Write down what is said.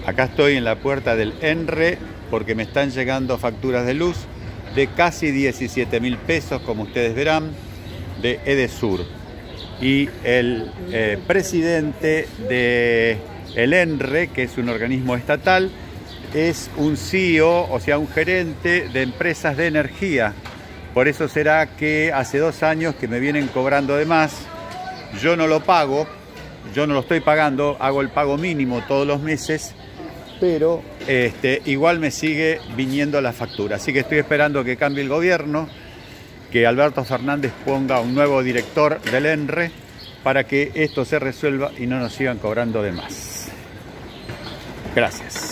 Acá estoy en la puerta del ENRE porque me están llegando facturas de luz de casi 17.000 pesos, como ustedes verán, de Edesur. Y el presidente del ENRE, que es un organismo estatal, es un CEO, o sea, un gerente de empresas de energía. Por eso será que hace 2 años que me vienen cobrando de más. Yo no lo pago, yo no lo estoy pagando, hago el pago mínimo todos los meses, pero igual me sigue viniendo la factura. Así que estoy esperando que cambie el gobierno, que Alberto Fernández ponga un nuevo director del ENRE para que esto se resuelva y no nos sigan cobrando de más. Gracias.